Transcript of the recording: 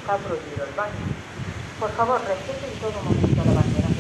está prohibido el baño. Por favor, respete en todo momento la bandera.